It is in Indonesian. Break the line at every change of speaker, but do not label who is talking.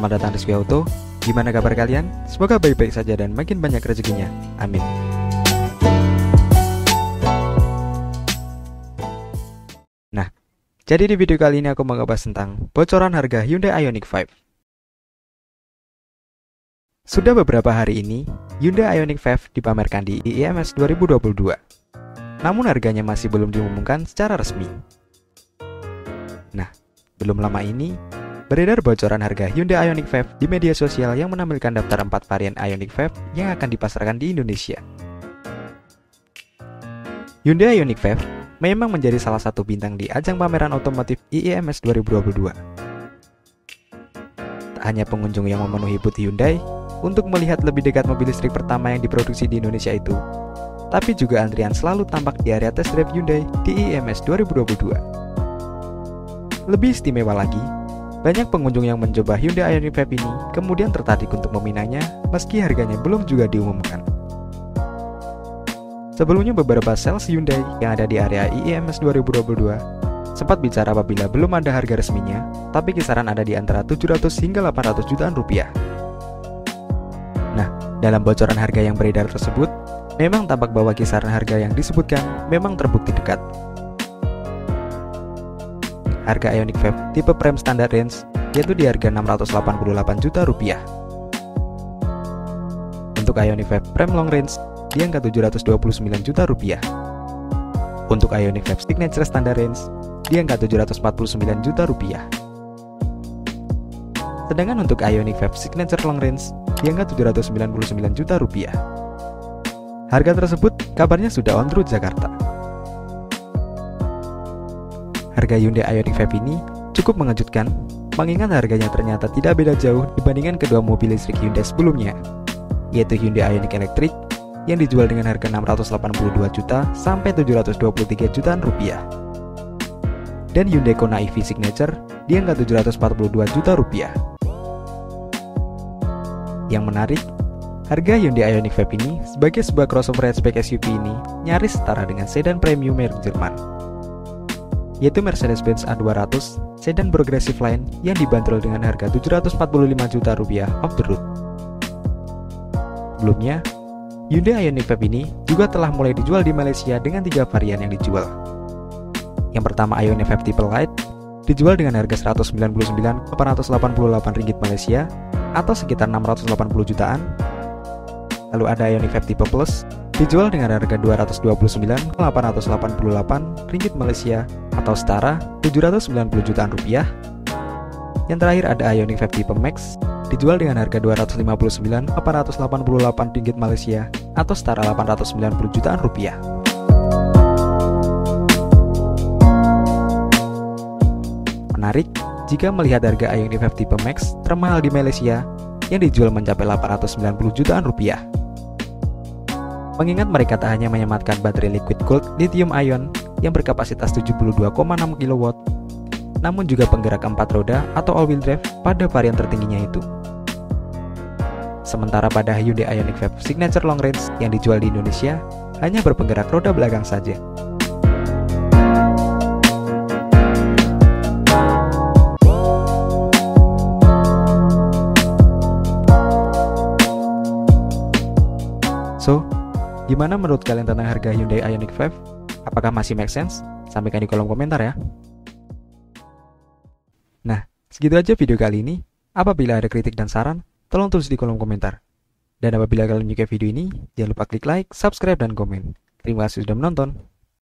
selamat datang di Rizky Auto. Gimana kabar kalian? Semoga baik-baik saja dan makin banyak rezekinya. Amin. Nah, jadi di video kali ini aku mau ngebahas tentang bocoran harga Hyundai Ioniq 5. Sudah beberapa hari ini, Hyundai Ioniq 5 dipamerkan di IIMS 2022. Namun harganya masih belum diumumkan secara resmi. Nah, belum lama ini, beredar bocoran harga Hyundai Ioniq 5 di media sosial yang menampilkan daftar 4 varian Ioniq 5 yang akan dipasarkan di Indonesia. Hyundai Ioniq 5 memang menjadi salah satu bintang di ajang pameran otomotif IIMS 2022. Tak hanya pengunjung yang memenuhi booth Hyundai untuk melihat lebih dekat mobil listrik pertama yang diproduksi di Indonesia itu, tapi juga antrian selalu tampak di area test drive Hyundai di IIMS 2022. Lebih istimewa lagi, banyak pengunjung yang mencoba Hyundai Ioniq 5 ini kemudian tertarik untuk meminangnya meski harganya belum juga diumumkan. Sebelumnya beberapa sales Hyundai yang ada di area IIMS 2022 sempat bicara apabila belum ada harga resminya, tapi kisaran ada di antara 700 hingga 800 jutaan rupiah. Nah, dalam bocoran harga yang beredar tersebut, memang tampak bahwa kisaran harga yang disebutkan memang terbukti dekat. Harga Ioniq 5 tipe prime standard range yaitu di harga 688 juta rupiah. Untuk Ioniq 5 prime long range di angka 729 juta rupiah. Untuk Ioniq 5 signature standard range di angka 749 juta rupiah. Sedangkan untuk Ioniq 5 signature long range di angka 799 juta rupiah. Harga tersebut kabarnya sudah on route Jakarta. Harga Hyundai Ioniq 5 ini cukup mengejutkan, mengingat harganya ternyata tidak beda jauh dibandingkan kedua mobil listrik Hyundai sebelumnya, yaitu Hyundai Ioniq Electric yang dijual dengan harga 682 juta sampai 723 jutaan rupiah, dan Hyundai Kona EV Signature di angka 742 juta rupiah. Yang menarik, harga Hyundai Ioniq 5 ini sebagai sebuah crossover hatchback SUV ini nyaris setara dengan sedan premium merek Jerman, yaitu Mercedes-Benz A200 sedan progressive line yang dibanderol dengan harga 745 juta rupiah off the road. Sebelumnya, Hyundai Ioniq 5 ini juga telah mulai dijual di Malaysia dengan 3 varian yang dijual. Yang pertama Ioniq 5 Tipe Light dijual dengan harga 199.888 ringgit Malaysia atau sekitar 680 jutaan. Lalu ada Ioniq 5 Tipe Plus dijual dengan harga 229.888 ringgit Malaysia atau setara 790 jutaan rupiah. Yang terakhir ada Ioniq 5 Tipe Max dijual dengan harga 259.888 ringgit Malaysia atau setara 890 jutaan rupiah. Menarik jika melihat harga Ioniq 5 Tipe Max termahal di Malaysia yang dijual mencapai 890 jutaan rupiah. Mengingat mereka tak hanya menyematkan baterai liquid gold lithium ion yang berkapasitas 72,6 kW, namun juga penggerak 4 roda atau all-wheel drive pada varian tertingginya itu. Sementara pada Hyundai Ioniq 5 Signature Long Range yang dijual di Indonesia hanya berpenggerak roda belakang saja. So, gimana menurut kalian tentang harga Hyundai Ioniq 5? Apakah masih make sense? Sampaikan di kolom komentar ya. Nah, segitu aja video kali ini. Apabila ada kritik dan saran, tolong tulis di kolom komentar. Dan apabila kalian menyukai video ini, jangan lupa klik like, subscribe, dan komen. Terima kasih sudah menonton.